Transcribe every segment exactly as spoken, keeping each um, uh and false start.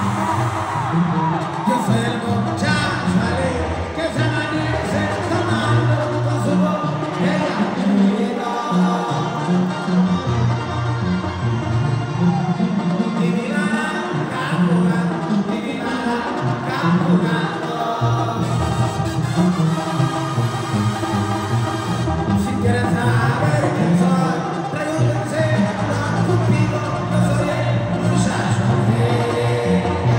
Yo soy el muchacho alegre que se amanece tomando con su botella de vino. Y mi blanca jugando, y mi blanca jugando. Si quieren saber quién soy, pregúntense a Cupido. Yo soy el muchacho alegre.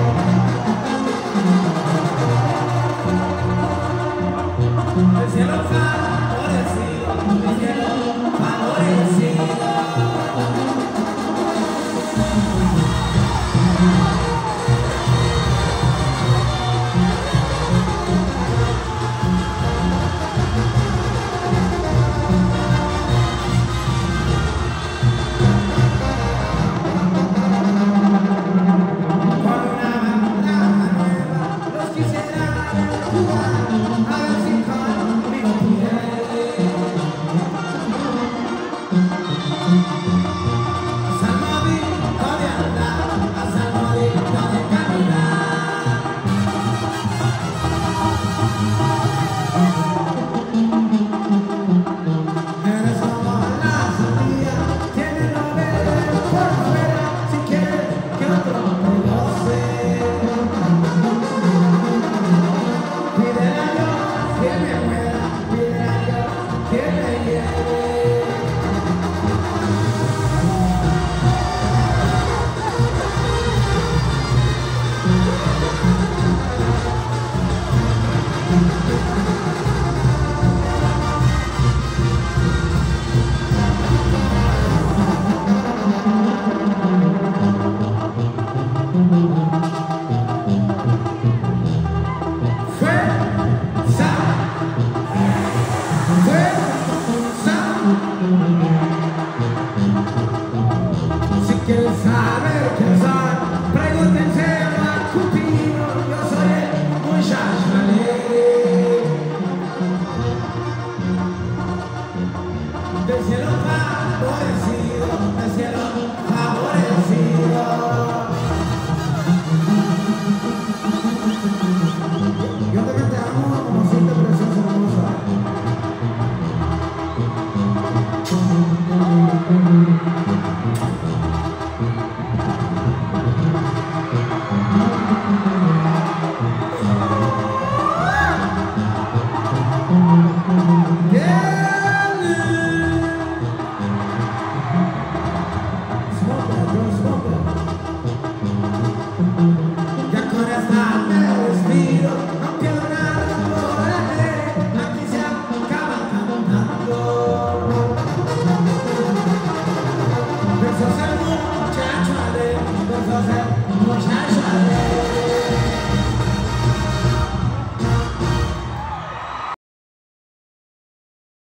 El cielo favorecido, el cielo favorecido. Con una banda nueva los quisiera jugar, a ver si conmigo pueden. Salmodito de andar, a salmodito de caminar. Eres como la sandía, tiene lo verde por fuera, si quieres que otro te goce. Pídele a Dios que me muera, pídele a Dios que me lleve. Thank you.